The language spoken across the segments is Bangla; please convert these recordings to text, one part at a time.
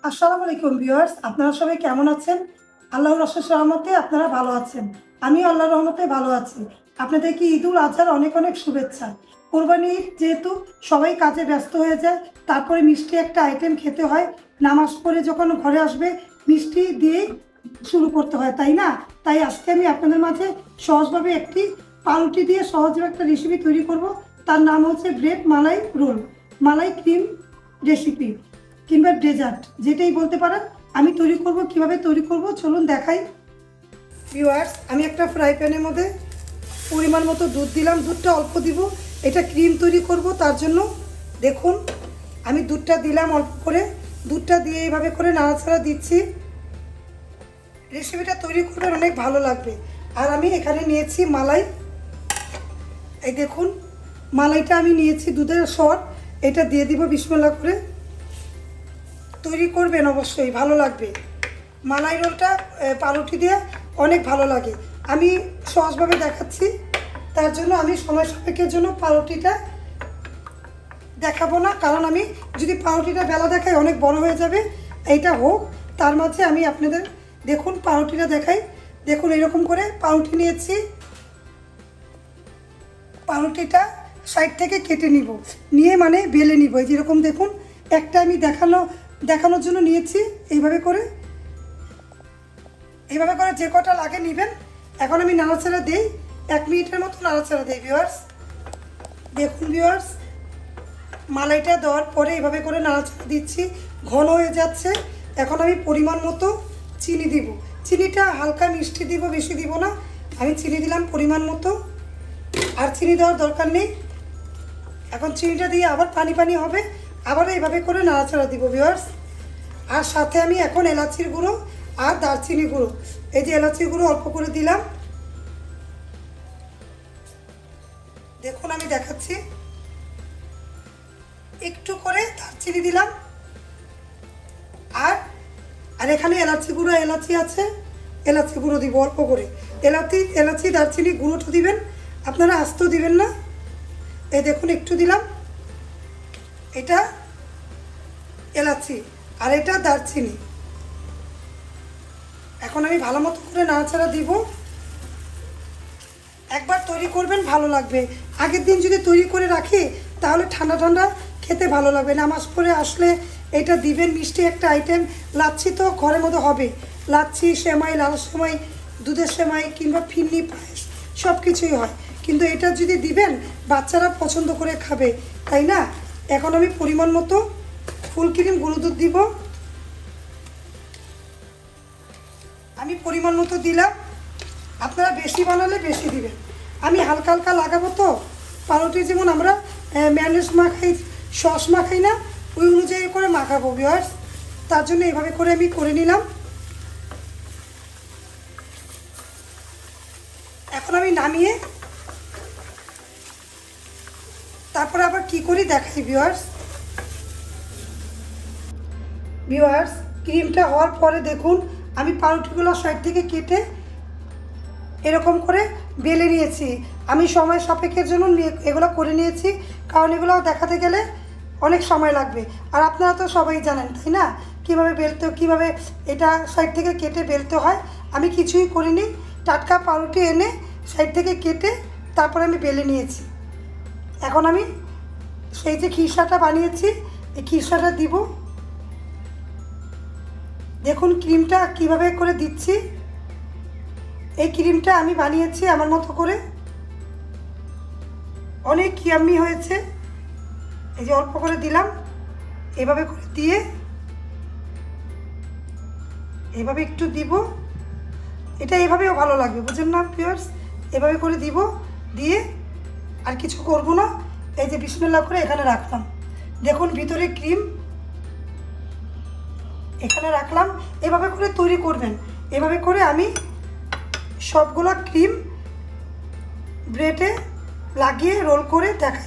আসসালামু আলাইকুম ভিউয়ার্স, আপনারা সবাই কেমন আছেন? আল্লাহর অশেষ রহমতে আপনারা ভালো আছেন। আমিও আল্লাহর রহমতে ভালো আছি। আপনাদেরকে ঈদুল আজহার অনেক অনেক শুভেচ্ছা। কোরবানি ঈদ যেহেতু সবাই কাজে ব্যস্ত হয়ে যায়, তারপরে মিষ্টি একটা আইটেম খেতে হয়। নামাজ পড়ে যখন ঘরে আসবে মিষ্টি দিয়েই শুরু করতে হয়, তাই না? তাই আজকে আমি আপনাদের মাঝে সহজভাবে একটি পাউরুটি দিয়ে সহজভাবে একটা রেসিপি তৈরি করব। তার নাম হচ্ছে bread malai roll, malai cream recipe কিংবা ডেজার্ট, যেটাই বলতে পারেন। আমি তৈরি করব, কিভাবে তৈরি করব চলুন দেখাই। ভিউয়ার্স, আমি একটা ফ্রাই প্যানের মধ্যে পরিমাণ মতো দুধ দিলাম। দুধটা অল্প দিব, এটা ক্রিম তৈরি করব। তার জন্য দেখুন আমি দুধটা দিলাম অল্প করে। দুধটা দিয়ে এইভাবে করে নাড়াচাড়া দিচ্ছি। রেসিপিটা তৈরি করবেন, অনেক ভালো লাগবে। আর আমি এখানে নিয়েছি মালাই। এই দেখুন মালাইটা আমি নিয়েছি দুধের সর, এটা দিয়ে দিব বিসমিল্লাহ করে। তৈরি করবেন অবশ্যই, ভালো লাগবে। মালাই রোলটা পাউরুটি দিয়ে অনেক ভালো লাগে। আমি সহজভাবে দেখাচ্ছি, তার জন্য আমি সময় সাপেক্ষের জন্য পাউরুটিটা দেখাবো না, কারণ আমি যদি পাউরুটিটা বেলা দেখাই অনেক বড় হয়ে যাবে। এইটা হোক, তার মাঝে আমি আপনাদের দেখুন পাউরুটিটা দেখাই। দেখুন এরকম করে পাউরুটি নিয়েছি। পাউরুটিটা সাইড থেকে কেটে নিব, নিয়ে মানে বেলে নিব। এই যেরকম দেখুন একটা আমি দেখানোর জন্য নিয়েছি। এইভাবে করে যে কটা লাগে নেবেন। এখন আমি নাড়াচাড়া দিই, 1 মিনিটের মতো নাড়াচাড়া দিই ভিউয়ার্স। দেখুন ভিউয়ার্স, মালাইটা দেওয়ার পরে এইভাবে করে নাড়াচাড়া দিচ্ছি, ঘন হয়ে যাচ্ছে। এখন আমি পরিমাণ মতো চিনি দিব। চিনিটা হালকা মিষ্টি দিব, বেশি দিব না। আমি চিনি দিলাম পরিমাণ মতো, আর চিনি দেওয়ার দরকার নেই। এখন চিনিটা দিয়ে আবার পানি পানি হবে, আবার এইভাবে করে নাড়াচাড়া দিব ভিউয়ার্স। আর সাথে আমি এখন এলাচির গুঁড়ো আর দারচিনি গুঁড়ো, এই যে এলাচির গুঁড়ো অল্প করে দিলাম। দেখুন আমি দেখাচ্ছি, একটু করে দারচিনি দিলাম। আর এখানে এলাচি গুঁড়ো, এলাচি আছে, এলাচি গুঁড়ো দিব অল্প করে। এলাচি দারচিনি গুঁড়োটা দিবেন, আপনারা আস্ত দিবেন না। এই দেখুন একটু দিলাম, এটা এলাচি আর এটা দারচিনি। এখন আমি ভালো মতো করে নাড়াচাড়া দিব। একবার তৈরি করবেন, ভালো লাগবে। আগের দিন যদি তৈরি করে রাখি তাহলে ঠান্ডা ঠান্ডা খেতে ভালো লাগবে। নামাজ পড়ে আসলে এটা দিবেন। মিষ্টি একটা আইটেম, লাচ্ছি তো ঘরের মধ্যে হবে। লাচ্ছি, সেমাই, লাল সেমাই, দুধের সেমাই কিংবা ফিরনি পায়েস সব কিছুই হয়, কিন্তু এটা যদি দিবেন বাচ্চারা পছন্দ করে খাবে, তাই না? এখন আমি পরিমাণ মতো ফুল ক্রিম গুঁড়ো দুধ দিব। আমি পরিমাণ মতো দিলাম, আপনারা বেশি বানালে বেশি দিবেন। আমি হালকা হালকা লাগাবো তো। পাউরুটি যেমন আমরা ম্যায়োনিজ মাখাই, সস মাখাই না, ওই অনুযায়ী করে মাখাবো ভিউয়ার্স। তার জন্য এইভাবে করে আমি করে নিলাম। এখন আমি নামিয়ে তারপরে আবার কি করি দেখাই ভিউয়ার্স। ক্রিমটা হওয়ার পরে দেখুন আমি পাউরুটিগুলো সাইড থেকে কেটে এরকম করে বেলে নিয়েছি। আমি সময় সাপেক্ষের জন্য এগুলো করে নিয়েছি, কারণ এগুলো দেখাতে গেলে অনেক সময় লাগবে। আর আপনারা তো সবাই জানেন, তাই না, কীভাবে বেলতে, কীভাবে এটা সাইড থেকে কেটে বেলতে হয়। আমি কিছুই করিনি, টাটকা পাউরুটি এনে সাইড থেকে কেটে তারপরে আমি বেলে নিয়েছি। এখন আমি সেই যে খিরসাটা বানিয়েছি, এই খিরসাটা দিব। দেখুন ক্রিমটা কিভাবে করে দিচ্ছি। এই ক্রিমটা আমি বানিয়েছি আমার মতো করে, অনেক ইয়াম্মি হয়েছে। এই যে অল্প করে দিলাম, এভাবে করে দিয়ে এভাবে একটু দিব। এটা এভাবেও ভালো লাগবে, বুঝেন না ভিউয়ার্স? এভাবে করে দিব, দিয়ে আর কিছু করব না। এই যে বিসমিল্লাহ করে এখানে রাখলাম। দেখুন ভিতরে ক্রিম এখানে রাখলাম। এভাবে করে তৈরি করবেন। এভাবে করে আমি সবগুলো ক্রিম ব্রেডে লাগিয়ে রোল করে দেখাই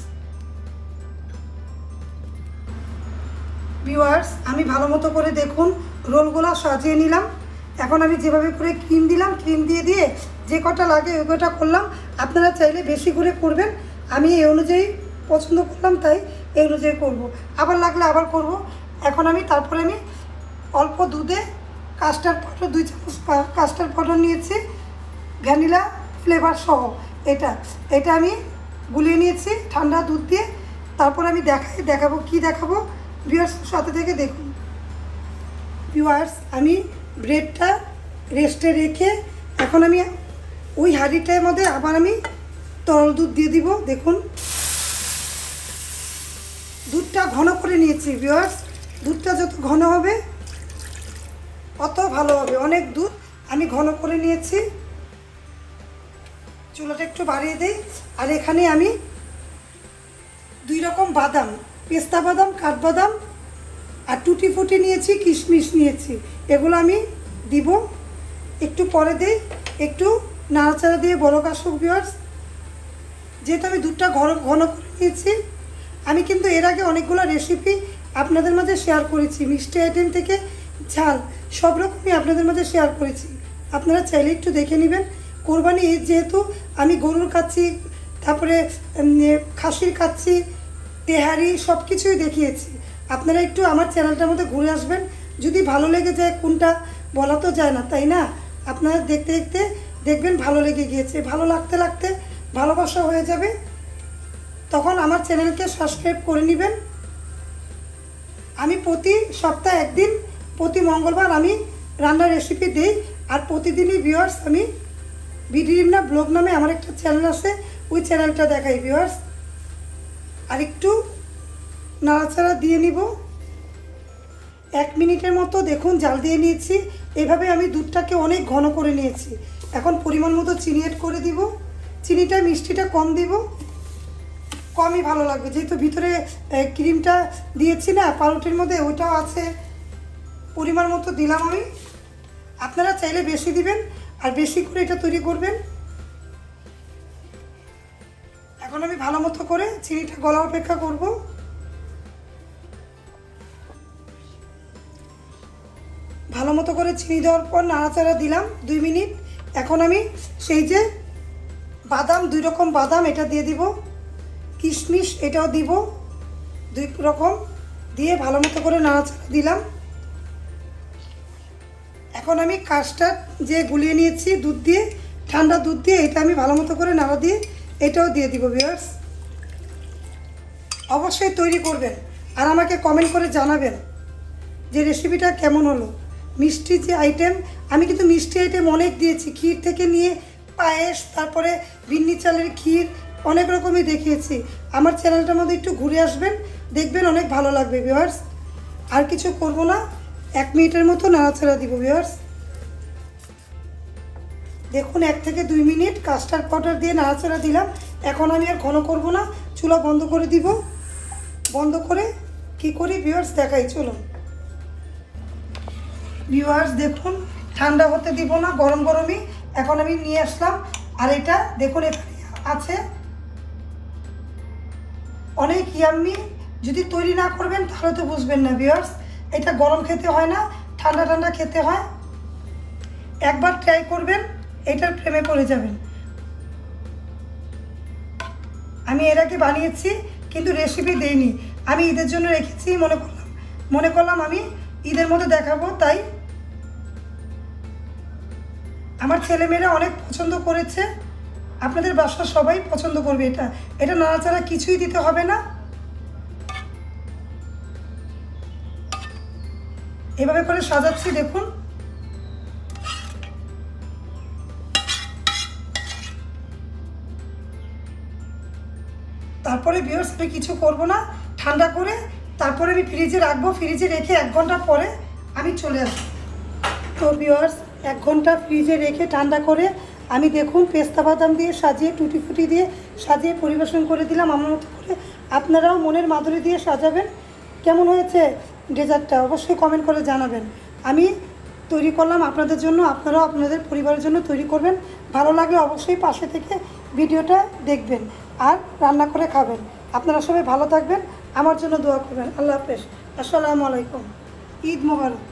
ভিউয়ার্স। আমি ভালো মতো করে দেখুন রোলগুলো সাজিয়ে নিলাম। এখন আমি যেভাবে করে ক্রিম দিলাম, ক্রিম দিয়ে যে কটা লাগে ওই কটা করলাম। আপনারা চাইলে বেশি করে করবেন, আমি এই অনুযায়ী পছন্দ করলাম তাই এই অনুযায়ী করব। আবার লাগলে আবার করব। এখন আমি তারপরে আমি অল্প দুধে কাস্টার্ড পাউডার 2 চামচ কাস্টার্ড পাউডার নিয়েছি, ভ্যানিলা ফ্লেভার সহ। এটা আমি গুলিয়ে নিয়েছি ঠান্ডা দুধ দিয়ে। তারপর আমি দেখাবো কি দেখাবো ভিউয়ার্স, সাথে থেকে দেখুন। ভিউয়ার্স, আমি ব্রেডটা রেস্টে রেখে এখন আমি ওই হাঁড়িটার মধ্যে আবার আমি তরল দুধ দিয়ে দিব। দেখুন দুধটা ঘন করে নিয়েছি ভিউয়ার্স, দুধটা যত ঘন হবে অত ভালো হবে। অনেক দুধ আমি ঘন করে নিয়েছি। চুলাটা একটু বাড়িয়ে দিই। আর এখানে আমি 2 রকম বাদাম, পেস্তা বাদাম, কাঠবাদাম আর টুটি ফুটি নিয়েছি, কিশমিশ নিয়েছি, এগুলো আমি দিব। একটু পরে দিই, একটু নাড়াচাড়া দিয়ে বলক আসুক ভিউয়ার্স। যেহেতু আমি দুধটা ঘন করে নিয়েছি, আমি কিন্তু এর আগে অনেকগুলো রেসিপি আপনাদের মাঝে শেয়ার করেছি, মিষ্টি আইটেম থেকে ঝাল সব রকমই আপনাদের মাঝে শেয়ার করেছি। আপনারা চাইলে একটু দেখে নেবেন। কোরবানি ঈদ যেহেতু আমি গরুর খাচ্ছি, তারপরে খাসির খাচ্ছি, তেহারি সব কিছুই দেখিয়েছি। আপনারা একটু আমার চ্যানেলটার মধ্যে ঘুরে আসবেন। যদি ভালো লেগে যায়, কোনটা বলা তো যায় না, তাই না? আপনারা দেখতে দেখতে দেখবেন ভালো লেগে গিয়েছে। ভালো লাগতে লাগতে ভালোবাসা হয়ে যাবে, তখন আমার চ্যানেলকে সাবস্ক্রাইব করে নেবেন। আমি প্রতি সপ্তাহে একদিন, প্রতি মঙ্গলবার আমি রান্নার রেসিপি দিই। আর প্রতিদিনই ভিউয়ার্স আমি বিডিরিমনা ব্লগ নামে আমার একটা চ্যানেল আছে, ওই চ্যানেলটা দেখাই ভিউয়ার্স। আর একটু নাড়াচাড়া দিয়ে নিব 1 মিনিটের মতো। দেখুন জাল দিয়ে নিয়েছি। এভাবে আমি দুধটাকে অনেক ঘন করে নিয়েছি। এখন পরিমাণ মতো চিনি অ্যাড করে দিব। চিনিটা মিষ্টিটা কম দিব, কমই ভালো লাগবে, যেহেতু ভিতরে ক্রিমটা দিয়েছি না পাউরুটির মধ্যে, ওইটাও আছে। পরিমাণ মতো দিলাম আমি। আপনারা চাইলে বেশি দিবেন আর বেশি করে এটা তৈরি করবেন। এখন আমি ভালো মতো করে চিনিটা গলা অপেক্ষা করব। ভালো মতো করে চিনি দেওয়ার পর নাড়াচাড়া দিলাম 2 মিনিট। এখন আমি সেই যে বাদাম, 2 রকম বাদাম এটা দিয়ে দিব, কিশমিশ এটাও দিব, 2 রকম দিয়ে ভালো মতো করে নাড়াচাড়া দিলাম। এখন আমি কাস্টার্ড যে গুলিয়ে নিয়েছি দুধ দিয়ে, ঠান্ডা দুধ দিয়ে, এটা আমি ভালো মতো করে নাড়া দিয়ে এটাও দিয়ে দিব ভিউয়ার্স। অবশ্যই তৈরি করবেন আর আমাকে কমেন্ট করে জানাবেন যে রেসিপিটা কেমন হলো। মিষ্টি যে আইটেম, আমি কিন্তু মিষ্টি আইটেম অনেক দিয়েছি, ক্ষীর থেকে নিয়ে পায়েস, তারপরে বিন্নি চালের ক্ষীর, অনেক রকমই দেখিয়েছি। আমার চ্যানেলটার মধ্যে একটু ঘুরে আসবেন, দেখবেন অনেক ভালো লাগবে ভিউয়ার্স। আর কিছু করব না, 1 মিনিটের মতো নাড়াচাড়া দিব ভিউয়ার্স। দেখুন 1 থেকে 2 মিনিট কাস্টার্ড পাউডার দিয়ে নাড়াচাড়া দিলাম। এখন আমি আর ঘন করব না, চুলা বন্ধ করে দিব। বন্ধ করে কি করি ভিউয়ার্স দেখাই, চলুন। ভিউয়ার্স দেখুন, ঠান্ডা হতে দিব না, গরম গরমই এখন আমি নিয়ে আসলাম। আর এটা দেখুন এখানে আছে অনেক ইয়াম্মি। যদি তৈরি না করবেন তাহলে তো বুঝবেন না ভিউয়ার্স। এটা গরম খেতে হয় না, ঠান্ডা ঠান্ডা খেতে হয়। একবার ট্রাই করবেন, এটার প্রেমে পড়ে যাবেন। আমি এর আগে বানিয়েছি কিন্তু রেসিপি দেইনি, আমি ঈদের জন্য রেখেছি। মনে করলাম আমি ঈদের মধ্যে দেখাবো, তাই আমার ছেলেমেয়েরা অনেক পছন্দ করেছে। আপনাদের বাসার সবাই পছন্দ করবে। এটা নাড়াচাড়া কিছুই দিতে হবে না। এভাবে করে সাজাচ্ছি দেখুন। তারপরে ভিউয়ার্স আমি কিছু করব না, ঠান্ডা করে তারপরে আমি ফ্রিজে রাখবো। ফ্রিজে রেখে 1 ঘন্টা পরে আমি চলে আসবো। তো ভিউয়ার্স 1 ঘন্টা ফ্রিজে রেখে ঠান্ডা করে আমি দেখুন পেস্তা বাদাম দিয়ে সাজিয়ে, টুটি ফুটি দিয়ে সাজিয়ে পরিবেশন করে দিলাম আমার মতো করে। আপনারাও মনের মাধুরী দিয়ে সাজাবেন। কেমন হয়েছে ডেজার্টটা অবশ্যই কমেন্ট করে জানাবেন। আমি তৈরি করলাম আপনাদের জন্য, আপনারাও আপনাদের পরিবারের জন্য তৈরি করবেন। ভালো লাগলে অবশ্যই পাশে থেকে ভিডিওটা দেখবেন আর রান্না করে খাবেন। আপনারা সবাই ভালো থাকবেন, আমার জন্য দোয়া করবেন। আল্লাহ হাফেজ, আসসালামু আলাইকুম, ঈদ মোবারক।